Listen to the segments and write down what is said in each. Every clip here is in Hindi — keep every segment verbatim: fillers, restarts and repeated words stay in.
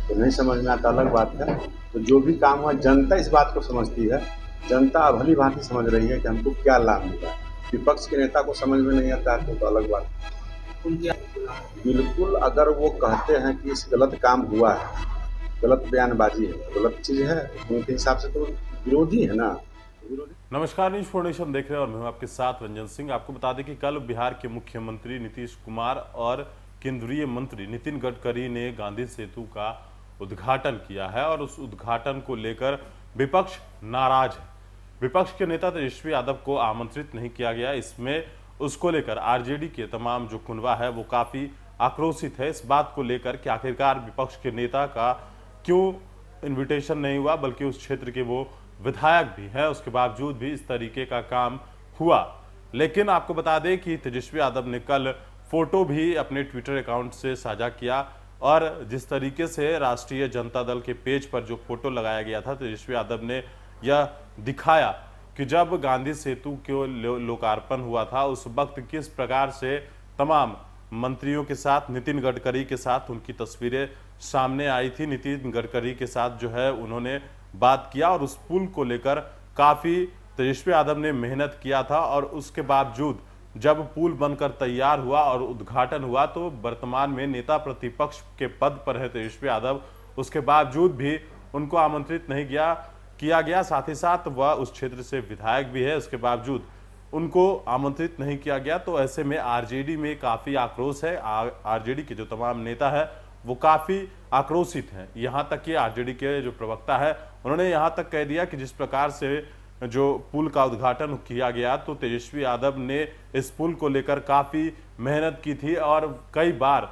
तो नहीं समझ में आता अलग बात है। तो जो भी काम हुआ जनता इस बात को समझती है, जनता भली भांति समझ रही है कि हमको क्या लाभ मिला। विपक्ष के नेता को समझ में नहीं आता है तो, तो अलग बात है। बिल्कुल, अगर वो कहते हैं कि इस गलत काम हुआ है, गलत बयानबाजी है, गलत चीज़ है, उनके हिसाब से तो विरोधी है ना। विरोधी। नमस्कार, न्यूज फाउंडेशन देख रहे हैं और मैं हूं आपके साथ रंजन सिंह। आपको बता दें कि कल बिहार के मुख्यमंत्री नीतीश कुमार और केंद्रीय मंत्री नितिन गडकरी ने गांधी सेतु का उद्घाटन किया है और उस उद्घाटन को लेकर विपक्ष नाराज है। विपक्ष के नेता तेजस्वी यादव को आमंत्रित नहीं किया गया, इसमें उसको लेकर आरजेडी के तमाम जो कुनबा है वो काफी आक्रोशित है इस बात को लेकर कि आखिरकार विपक्ष के नेता का क्यों इन्विटेशन नहीं हुआ, बल्कि उस क्षेत्र के वो विधायक भी है, उसके बावजूद भी इस तरीके का काम हुआ। लेकिन आपको बता दें कि तेजस्वी यादव ने कल फोटो भी अपने ट्विटर अकाउंट से साझा किया और जिस तरीके से राष्ट्रीय जनता दल के पेज पर जो फोटो लगाया गया था, तेजस्वी यादव ने यह दिखाया कि जब गांधी सेतु के लोकार्पण हुआ था उस वक्त किस प्रकार से तमाम मंत्रियों के साथ, नितिन गडकरी के साथ उनकी तस्वीरें सामने आई थी। नितिन गडकरी के साथ जो है उन्होंने बात किया और उस पुल को लेकर काफी तेजस्वी यादव ने मेहनत किया था और उसके बावजूद जब पुल बनकर तैयार हुआ और उद्घाटन हुआ तो वर्तमान में नेता प्रतिपक्ष के पद पर है तेजस्वी यादव, उसके बावजूद भी उनको आमंत्रित नहीं किया किया गया। साथ ही साथ वह उस क्षेत्र से विधायक भी है, उसके बावजूद उनको आमंत्रित नहीं किया गया। तो ऐसे में आरजेडी में काफी आक्रोश है। आरजेडी के जो तमाम नेता है वो काफी आक्रोशित हैं। यहाँ तक कि आरजेडी के जो प्रवक्ता है उन्होंने यहाँ तक कह दिया कि जिस प्रकार से जो पुल का उद्घाटन किया गया तो तेजस्वी यादव ने इस पुल को लेकर काफी मेहनत की थी और कई बार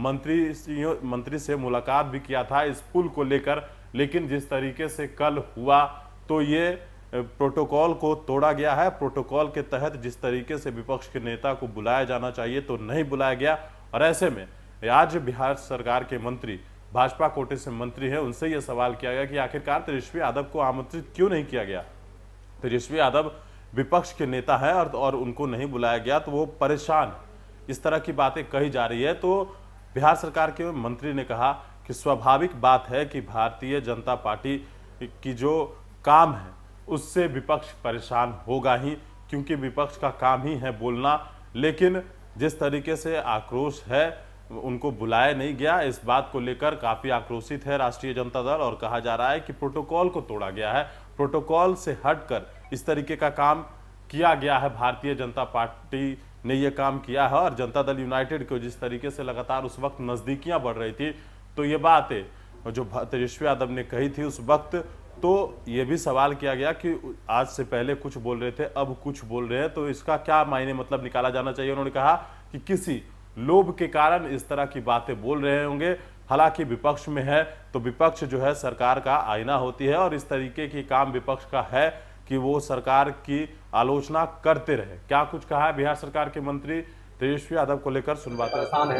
मंत्री मंत्री से मुलाकात भी किया था इस पुल को लेकर, लेकिन जिस तरीके से कल हुआ तो ये प्रोटोकॉल को तोड़ा गया है। प्रोटोकॉल के तहत जिस तरीके से विपक्ष के नेता को बुलाया जाना चाहिए तो नहीं बुलाया गया और ऐसे में आज बिहार सरकार के मंत्री, भाजपा कोटे से मंत्री हैं, उनसे यह सवाल किया गया कि आखिरकार तेजस्वी यादव को आमंत्रित क्यों नहीं किया गया। तेजस्वी यादव विपक्ष के नेता है और, और उनको नहीं बुलाया गया तो वो परेशान, इस तरह की बातें कही जा रही है। तो बिहार सरकार के मंत्री ने कहा कि स्वाभाविक बात है कि भारतीय जनता पार्टी की जो काम है उससे विपक्ष परेशान होगा ही, क्योंकि विपक्ष का काम ही है बोलना। लेकिन जिस तरीके से आक्रोश है, उनको बुलाया नहीं गया, इस बात को लेकर काफी आक्रोशित है राष्ट्रीय जनता दल और कहा जा रहा है कि प्रोटोकॉल को तोड़ा गया है, प्रोटोकॉल से हटकर इस तरीके का काम किया गया है। भारतीय जनता पार्टी ने यह काम किया है और जनता दल यूनाइटेड को जिस तरीके से लगातार उस वक्त नजदीकियां बढ़ रही थी तो ये बात है जो तेजस्वी यादव ने कही थी उस वक्त, तो ये भी सवाल किया गया कि आज से पहले कुछ बोल रहे थे अब कुछ बोल रहे हैं, तो इसका क्या मायने मतलब निकाला जाना चाहिए। उन्होंने कहा कि किसी लोभ के कारण इस तरह की बातें बोल रहे होंगे। हालांकि विपक्ष में है तो विपक्ष जो है सरकार का आईना होती है और इस तरीके की काम विपक्ष का है कि वो सरकार की आलोचना करते रहे। क्या कुछ कहा है बिहार सरकार के मंत्री तेजस्वी यादव को लेकर, सुनवाते हैं।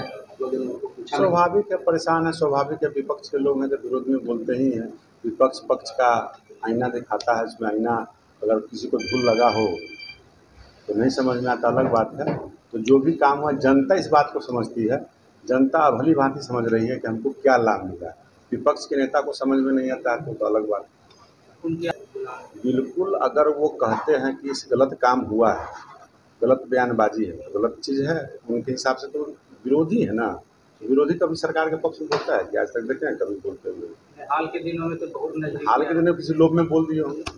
स्वाभाविक है, परेशान है, स्वाभाविक है। विपक्ष के लोग हैं तो विरोध में बोलते ही हैं। विपक्ष पक्ष का आईना दिखाता है, इसमें आईना अगर किसी को धूल लगा हो तो नहीं समझ में आता अलग बात है। तो जो भी काम हुआ जनता इस बात को समझती है, जनता भली भांति समझ रही है कि हमको क्या लाभ मिला। विपक्ष के नेता को समझ में नहीं आता है तो, तो अलग बात है। बिल्कुल, अगर वो कहते हैं कि इस गलत काम हुआ है, गलत बयानबाजी है, गलत चीज़ है, उनके हिसाब से तो विरोधी है ना। विरोधी कभी सरकार के पक्ष में बोलता है कि आज तक देखे हैं कभी बोलते हुए? हाल के दिनों में तो बहुत हाल के दिनों में किसी लोग में बोल दिए होंगे।